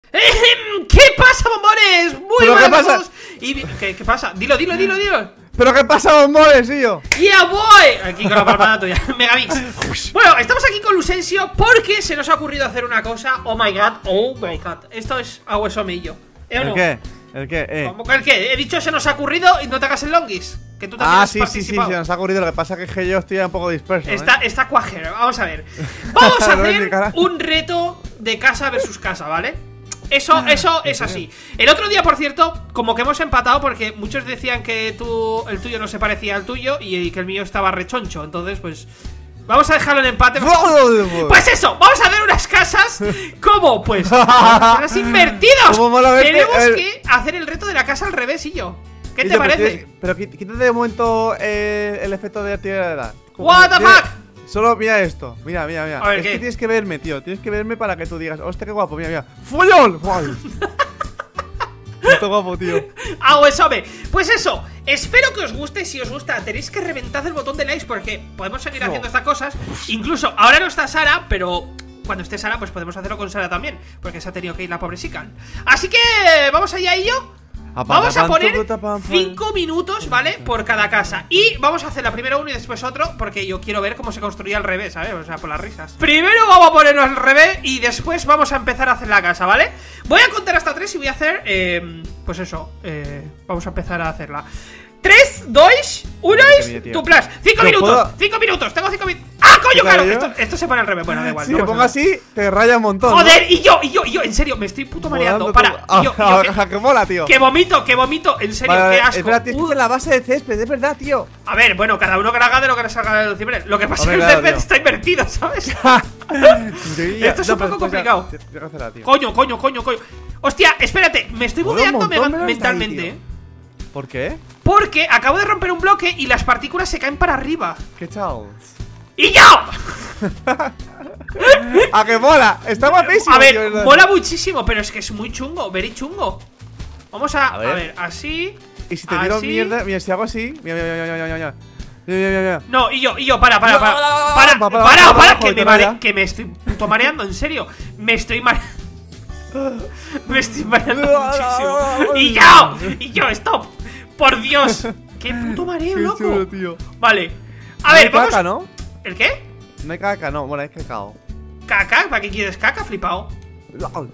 ¿Qué pasa, bombones? Muy buenos. ¿Qué pasa? Dilo. ¿Pero qué pasa, bombones, tío? ¡Ya voy! Aquí con la palmada tuya, Megamix. Bueno, estamos aquí con Lucensio porque se nos ha ocurrido hacer una cosa. Oh my god. Esto es agua somillo. ¿El qué? ¿El qué? ¿Cómo que el qué? He dicho se nos ha ocurrido y no te hagas el longis. Que tú también has participado. Sí, se nos ha ocurrido. Lo que pasa es que yo estoy un poco disperso. Está cuajero. Vamos a ver. Vamos a hacer un reto de casa versus casa, ¿vale? Eso es así. El otro día, por cierto, como que hemos empatado porque muchos decían que el tuyo no se parecía al tuyo y que el mío estaba rechoncho. Entonces, pues vamos a dejarlo en empate. Pues eso, vamos a ver unas casas. ¿Cómo? Pues las invertidos. Tenemos que hacer el reto de la casa al revés y yo. ¿Qué te parece? Pero quítate de momento el efecto de actividad. What the fuck. Solo mira esto, mira. A ver, es que tienes que verme, tío. Tienes que verme para que tú digas, hostia, qué guapo, mira. ¡Follón! Esto guapo, tío. Pues eso, espero que os guste. Si os gusta, tenéis que reventar el botón de likes porque podemos seguir haciendo estas cosas. Incluso, ahora no está Sara, pero cuando esté Sara, pues podemos hacerlo con Sara también, porque se ha tenido que ir la pobre Sican. Así que, vamos allá y yo. Vamos a poner 5 minutos, ¿vale? Por cada casa. Y vamos a hacer la primera uno y después otro, porque yo quiero ver cómo se construye al revés, ¿sabes? O sea, por las risas. Primero vamos a ponerlo al revés y después vamos a empezar a hacer la casa, ¿vale? Voy a contar hasta 3 y voy a hacer, pues eso, vamos a empezar a hacerla. 3, 2, 1 y tu plus. 5 minutos, 5 minutos, tengo 5 minutos. ¡Ah, coño, claro! Esto se pone al revés, bueno, da igual. Si me pongo así, te raya un montón. Joder, y yo, en serio, me estoy puto mareando. Para, que mola, tío. Que vomito, en serio, qué asco. Espera, tienes que hacer la base de césped, es verdad, tío. A ver, bueno, cada uno que haga de lo que le salga del cibre. Lo que pasa es que el césped está invertido, ¿sabes? Esto es un poco complicado. Coño. Hostia, espérate, me estoy bugueando mentalmente, ¿Por qué? Porque acabo de romper un bloque y las partículas se caen para arriba. ¿Qué tal? ¡Y yo! ¡A que mola! Está guapísimo. A ver, mola muchísimo, pero es que es muy chungo, very chungo. Vamos a ver, así. Y si te tiro mierda, mira, si hago así. Mira. No, y yo, para, que me estoy puto mareando, en serio. Me estoy mareando muchísimo. Y yo, stop. Por Dios. Qué puto mareo, loco. Chulo, tío. Vale. A ver, vamos. Caca, ¿no? ¿El qué? No hay caca, no. Bueno, hay cacao. ¿Caca? ¿Para qué quieres caca, flipado? ¡No!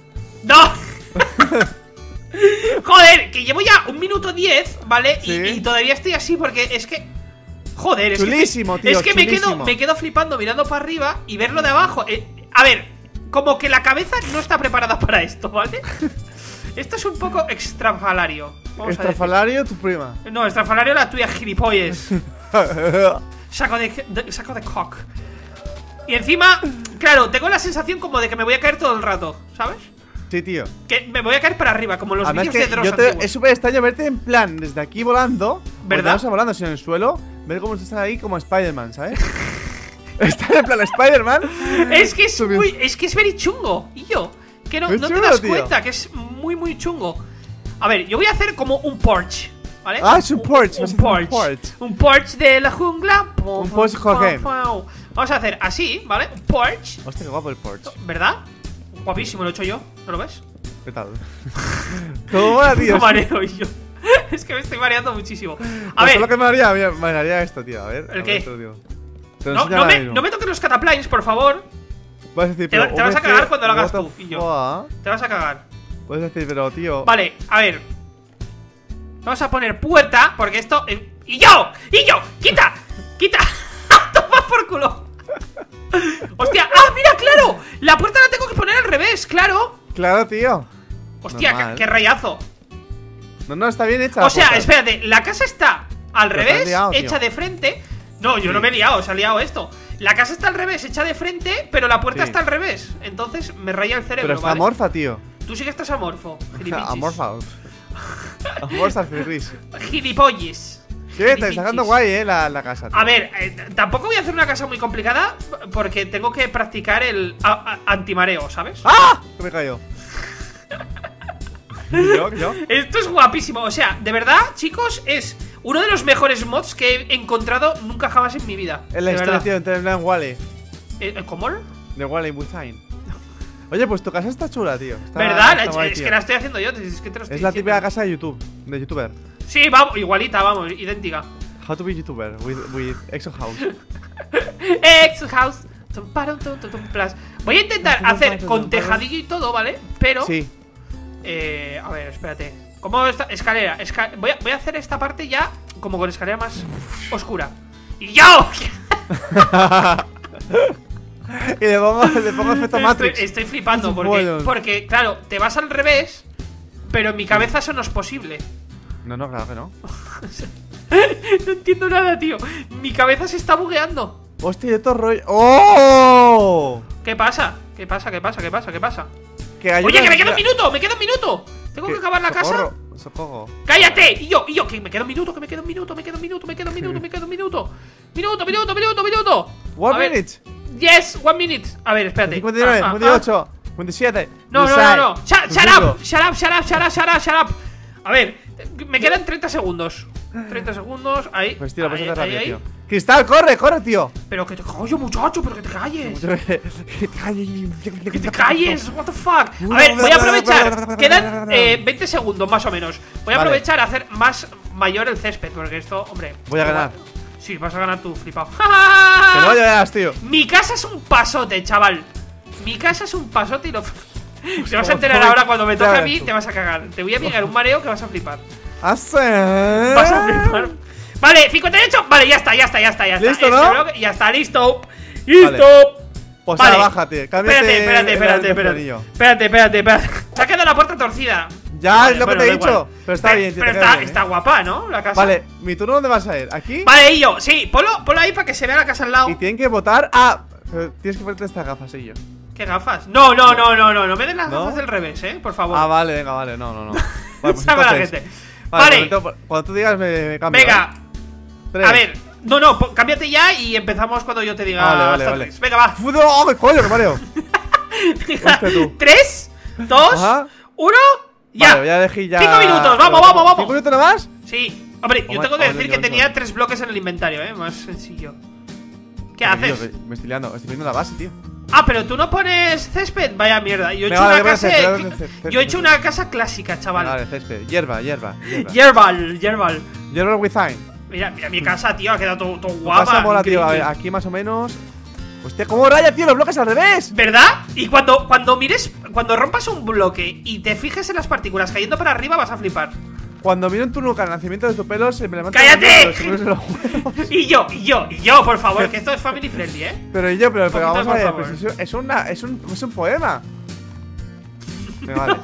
Joder, que llevo ya 1 minuto 10, ¿vale? ¿Sí? Y todavía estoy así porque es que... Joder, chulísimo, tío, es que me quedo flipando mirando para arriba y verlo de abajo. A ver, como que la cabeza no está preparada para esto, ¿vale? Esto es un poco extrafalario. ¿Extrafalario tu prima? No, extrafalario la tuya, gilipollas. Saco de cock. Y encima, claro, tengo la sensación como de que me voy a caer todo el rato, ¿sabes? Sí, tío. Que me voy a caer para arriba, como los vídeos de Dross antiguos. Es súper extraño verte en plan desde aquí volando. ¿Verdad? No estás volando, sino en el suelo. Ver cómo estás ahí como Spider-Man, ¿sabes? Estar en plan Spider-Man. Es que es very chungo. Y yo, que no te das cuenta, que es muy, muy chungo. A ver, yo voy a hacer como un porch, ¿vale? Ah, es un porch. Un porch de la jungla. Un porch Jorge. Vamos a hacer así, ¿vale? Un porch. Hostia, qué guapo el porch. ¿Verdad? Guapísimo, lo he hecho yo, ¿no lo ves? ¿Qué tal? ¿Cómo va, tío? Me mareo yo. Es que me estoy mareando muchísimo. A ver. Solo que me haría esto, tío. A ver. ¿El qué? No me toques los cataplanes, por favor. Vas a decir, te vas a cagar cuando lo hagas tú y yo. Te vas a cagar. Puedes decir, pero tío. Vale, a ver. Vamos a poner puerta, porque esto. ¡Y yo! ¡Quita! ¡Toma por culo! ¡Hostia! ¡Ah, mira, claro! La puerta la tengo que poner al revés, claro. Claro, tío. Hostia, qué rayazo. No, está bien hecha. O sea, espérate, la casa está al revés, hecha de frente. No, yo no me he liado, se ha liado esto. La casa está al revés, hecha de frente, pero la puerta está al revés. Entonces me raya el cerebro. Pero está amorfa, tío. Tú sí que estás amorfo, amorfa. Amorfa, gilipolles. ¿Qué? Te está sacando guay, la casa, tío. A ver, tampoco voy a hacer una casa muy complicada porque tengo que practicar el antimareo, ¿sabes? ¡Ah! Que me cayó. ¿Yo? Esto es guapísimo, o sea, de verdad, chicos, es uno de los mejores mods que he encontrado nunca jamás en mi vida. Es la historia, tío, entre en Wally. ¿Cómo? De Wally with Time. Oye, pues tu casa está chula, tío. ¿Verdad? Está guay, Es tío. que la estoy haciendo yo, es que te lo estoy Es la diciendo. típica casa de YouTube, de youtuber. Sí, vamos, igualita, vamos, idéntica. How to be youtuber with Exo House. Exo House. Plus. Voy a intentar hacer con tejadillo y todo, ¿vale? Pero Sí. a ver, espérate. ¿Cómo está? Escalera. Voy a hacer esta parte ya como con escalera más oscura. ¡Y yo! Y le pongo efecto Matrix. Estoy flipando Esos buenos. porque, claro, te vas al revés, pero en mi cabeza eso no es posible. No, claro que no. No entiendo nada, tío. Mi cabeza se está bugueando. Hostia, esto rollo. ¡Oh! ¿Qué pasa? ¿Qué pasa? Que hay Oye, una- que me queda un minuto, me queda un minuto. Tengo que acabar la casa. Socorro, socorro. ¡Cállate! Y yo, que me queda un minuto, Minuto. One A ver, minute. Yes, 1 minute. A ver, espérate. 59, 58, 57. No. Decide. Shut up. A ver, me quedan 30 segundos. 30 segundos, ahí. Pues tío, lo puedes hacer rápido, ahí. tío. Cristal, corre, tío. Pero que te calles, muchacho, pero que te calles. Que te Que calles, what the fuck. A ver, voy a aprovechar. Quedan 20 segundos más o menos. Voy a Vale. aprovechar a hacer más mayor el césped, porque esto, hombre. Voy a ganar. Sí, vas a ganar tú, flipado. Que no llegas, tío. Mi casa es un pasote, chaval. Mi casa es un pasote y lo. Te vas a enterar como ahora cuando me toque a ya mí, ves tú. te vas a cagar. Te voy a pegar un mareo que vas a flipar. Hace. Vas a flipar. Vale, 58. Vale, ya está. ¿Listo, Este no? bloque ya está, listo. ¡Listo! Pues Vale. ahora bájate. Cámbiate Espérate. Se ha quedado la puerta torcida. Ya, Vale, es lo que bueno, te he da dicho. igual. Pero está bien, tío. Pero te queda bien, está guapa, ¿no? La casa. Vale, mi turno, ¿dónde vas a ir? ¿Aquí? Vale, y yo, sí, ponlo ahí para que se vea la casa al lado. Y tienen que votar. Ah, pero tienes que ponerte estas gafas, y yo. ¿Qué gafas? No me den las ¿No? gafas del revés, por favor. Ah, vale, venga, vale. No. Vale, pues Sabe la entonces. gente. Vale. Cuando tú digas, me cambio. Venga, Tres. a ver. No, cámbiate ya y empezamos cuando yo te diga. Vale. hasta 3. Venga, va. ¡Oh, qué coño, qué mareo! Hostia, tú. 3, 2, Ajá. 1, ya. Vale, voy a elegir ya. 5 minutos, vamos. 5 minutos nada más. Sí. Hombre, yo Oh, tengo que my- decir oh, que Dios, tenía Dios. 3 bloques en el inventario, más sencillo. ¿Qué Tío, haces? me estoy liando, estoy viendo la base, tío. Ah, pero tú no pones césped. Vaya mierda. Yo he hecho Venga, una vale, casa. voy a hacer césped. Yo he hecho una casa clásica, chaval. Vale, césped. Hierba. Yerbal. Hierba with time. Mira mi casa, tío, ha quedado todo Tu guapa. casa mola, tío. A ver, increíble. aquí más o menos. Hostia, ¿cómo raya, tío? Los bloques al revés. ¿Verdad? Y cuando rompas un bloque y te fijes en las partículas cayendo para arriba, vas a flipar. Cuando miro en tu nuca el nacimiento de tu pelo, se me levanta. ¡Cállate! los pelos en los huevos. Y yo, por favor, que esto es family friendly, Pero poquito, vamos a por ver, favor. pues es un poema. Vale.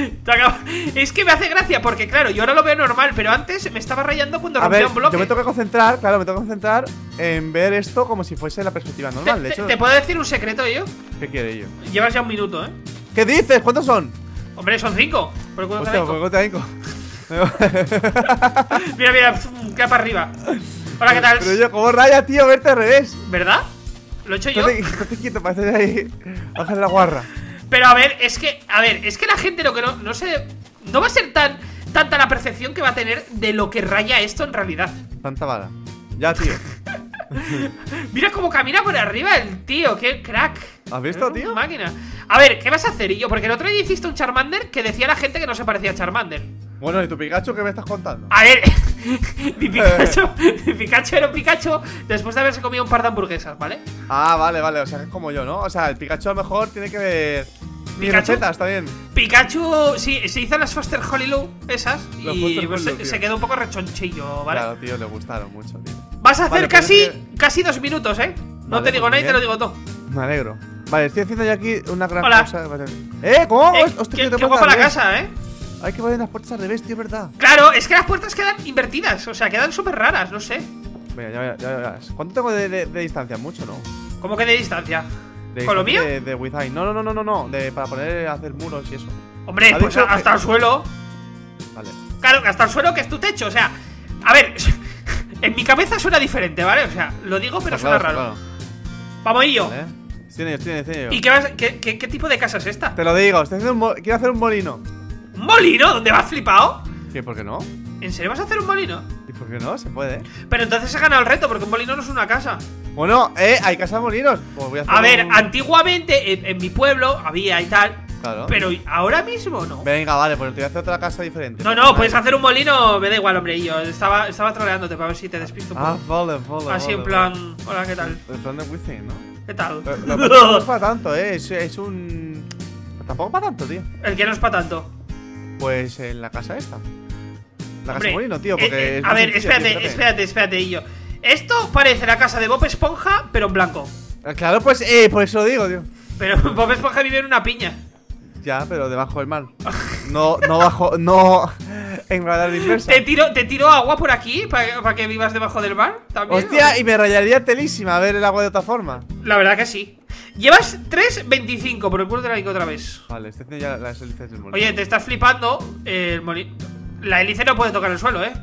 Es que me hace gracia porque, claro, yo ahora lo veo normal, pero antes me estaba rayando cuando A rompía ver, un bloque. yo me tengo que concentrar, claro, me tengo que concentrar en ver esto como si fuese la perspectiva normal. De hecho, ¿Te puedo decir un secreto, yo? ¿qué quiere yo? Llevas ya un minuto, ¿Qué dices? ¿Cuántos son? Hombre, son 5. Por el culo Hostia, canaico. pues te hinco. Mira, queda para arriba. Hola, ¿qué tal? Pero yo, ¿cómo raya, tío? Verte al revés. ¿Verdad? ¿Lo he hecho yo? Estate quieto, pareces ahí. Bajas la guarra. Pero a ver, es que la gente lo que no sé. No va a ser tanta la percepción que va a tener de lo que raya esto en realidad. Tanta bala. Ya, tío. Mira cómo camina por arriba el tío, qué crack. ¿Has visto, Es tío? una máquina. A ver, ¿qué vas a hacer? Y yo, porque el otro día hiciste un Charmander que decía la gente que no se parecía a Charmander. Bueno, ¿y tu Pikachu qué me estás contando? A ver, mi Pikachu era un Pikachu después de haberse comido un par de hamburguesas, ¿vale? Ah, vale, o sea, que es como yo, ¿no? O sea, el Pikachu a lo mejor tiene que ver mis ¿Pikachu? recetas, está bien. Pikachu, sí, se hizo las Foster Hollywood esas Los y Foster pues, Hollywood, tío. se quedó un poco rechonchillo, ¿vale? Claro, tío, le gustaron mucho, tío. Vas a hacer Vale, pues casi 2 minutos, ¿eh? No Vale, te digo pues nada y te bien. lo digo todo. Me alegro. Vale, estoy haciendo ya aquí una gran Hola. cosa. Vale. ¿Cómo? Hostia, qué te qué puertas guapa al la revés. casa, ¿eh? Hay que poner las puertas al revés, tío, ¿verdad? Claro, es que las puertas quedan invertidas, o sea, quedan súper raras, no sé. Venga, ya verás. ¿Cuánto tengo de distancia? Mucho, ¿no? ¿Cómo que de distancia? De ¿Con lo distancia mío? De Wi-Fi. No. Para poner, hacer muros y eso. Hombre, Ha pues dicho hasta que- el suelo. Vale. Claro, hasta el suelo que es tu techo, o sea. A ver, en mi cabeza suena diferente, ¿vale? O sea, lo digo, pero Está suena claro, raro. está claro. Vamos, y yo. Vale. Estoy en ello. ¿Y qué tipo de casa es esta? Te lo digo, quiero hacer un molino. ¿Un molino? ¿Dónde vas flipado? ¿Qué? ¿Por qué no? ¿En serio vas a hacer un molino? ¿Y por qué no? Se puede. Pero entonces he ganado el reto, porque un molino no es una casa. Bueno, hay casas molinos. Pues voy a hacer A ver, un- antiguamente en mi pueblo había y tal. Claro. Pero ahora mismo no. Venga, vale, pues te voy a hacer otra casa diferente. No, puedes hacer un molino, me da igual, hombre. Y yo estaba troleándote para ver si te despisto un Ah, poco. vale. Así en plan, hola, ¿qué tal? El plan de Wizzing, ¿no? ¿Qué tal? Pero no es para tanto, es un... Tampoco para tanto, tío. El que no es para tanto. Pues en la casa esta. La Hombre, casa molino, tío, porque es a muy ver, sencillo, tío, espérate, y yo. Esto parece la casa de Bob Esponja, pero en blanco. Claro, pues, por eso lo digo, tío. Pero Bob Esponja vive en una piña. Ya, pero debajo del mar. No bajo, no en gravedad inversa. ¿Te tiro agua por aquí para que vivas debajo del mar? ¿También? Hostia, y me rayaría telísima ver el agua de otra forma. La verdad que sí. Llevas 3.25 por el culo de la Nico otra vez. Vale, estoy haciendo ya las hélices del molino. Oye, te estás flipando. El molino. La hélice no puede tocar el suelo, ¿eh?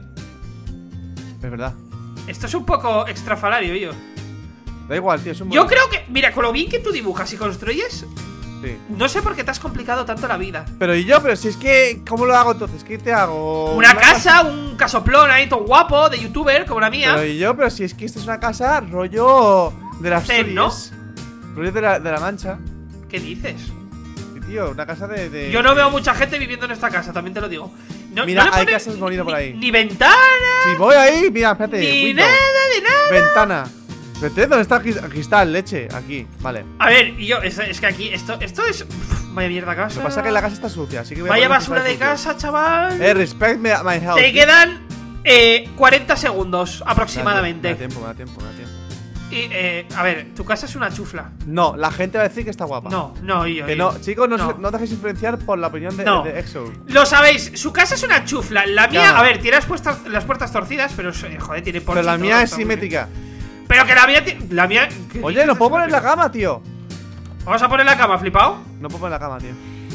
Es verdad. Esto es un poco extrafalario, yo. Da igual, tío, es un Yo molino. creo que, mira, con lo bien que tú dibujas y construyes, Sí. no sé por qué te has complicado tanto la vida. Pero si es que, ¿cómo lo hago entonces? ¿Qué te hago? Una casa, un casoplón ahí todo guapo de youtuber como la mía. Pero si es que esta es una casa rollo de las Zen, ¿no? series. Rollo de la Mancha. ¿Qué dices? Sí, tío, una casa de... Yo no veo mucha gente viviendo en esta casa, también te lo digo. No, Mira, no le hay pone casas bonitas por ahí. Ni ventana, Si voy ahí, mira, espérate. ni window, nada, de nada. Ventana. Vete, ¿dónde está el cristal? Leche, aquí, vale. A ver, y yo, es que aquí, esto es. Uf, vaya mierda casa. Lo que pasa es que la casa está sucia, así que voy a Vaya poner basura de cristal sucio. casa, chaval. Respect my house. Te quedan 40 segundos aproximadamente. Me da tiempo. Y, a ver, tu casa es una chufla. No, la gente va a decir que está guapa. No, y yo. Que no, chicos, no dejéis influenciar por la opinión de, No. de Exo. Lo sabéis, su casa es una chufla. La mía, Claro. a ver, tiene las puertas torcidas, pero joder, tiene porche Pero la y mía todo, es está muy bien. simétrica. Pero que la mía. La mía. ¿qué Oye, dices? no puedo poner la cama, tío. Vamos a poner la cama, flipado. No puedo poner la cama, tío.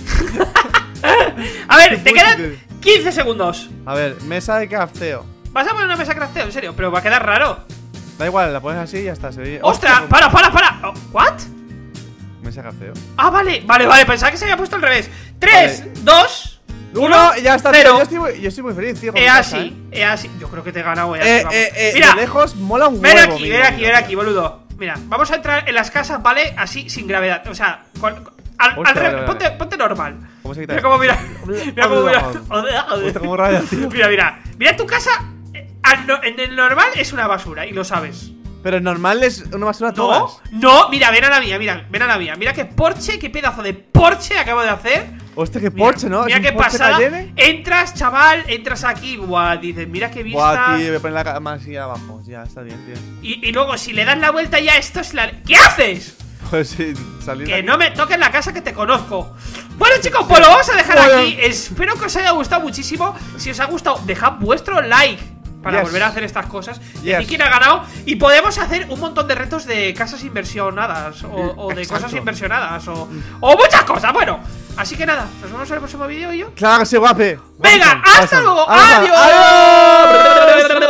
A ver, te Qué quedan puto. 15 segundos. A ver, mesa de crafteo. Vas a poner una mesa crafteo, en serio, pero va a quedar raro. Da igual, la pones así y ya está. Se ve. ¡Ostras! Hostia, ¡Para! Oh, ¿What? Mesa de crafteo. Ah, vale, pensaba que se había puesto al revés. 3, Vale. 2, 1, Ya está, 0. tío. Yo estoy muy feliz, tío. con mi casa, así. Yo creo que te he ganado, vamos. De lejos mola un Ven huevo. aquí, ven aquí, boludo. Mira, vamos a entrar en las casas, ¿vale? Así, sin gravedad. O sea, al Hostia, revés. vale. Ponte normal. ¿Cómo se quita Mira esto? cómo mira. Mira cómo mira. Hostia, cómo raya, tío. Mira tu casa. En el normal es una basura y lo sabes. Pero normal es una basura todas. No, mira, ven a la mía, ven a la mía. Mira qué Porsche, qué pedazo de Porsche acabo de hacer. Hostia, qué Mira, Porsche, ¿no? Mira ¿Es un qué Porsche pasada. Cayenne? Entras, chaval, entras aquí. Buah, dices, mira qué vista. Buah, tío, voy a poner la cama así abajo. Ya, está bien, tío. Y luego, si le das la vuelta ya, esto es la. ¿Qué haces? Pues sí, salir de Que aquí. no me toques la casa que te conozco. Bueno, chicos, pues lo vamos a dejar Bueno. aquí. Espero que os haya gustado muchísimo. Si os ha gustado, dejad vuestro like para Yes. volver a hacer estas cosas. Yes. Decid quién ha ganado. Y podemos hacer un montón de retos de casas inversionadas. O de Exacto. cosas inversionadas. O muchas cosas. Bueno, así que nada, nos vemos en el próximo vídeo y yo. Claro que sí, guape. Venga, Awesome, hasta awesome. luego. Awesome. Adiós. Adiós.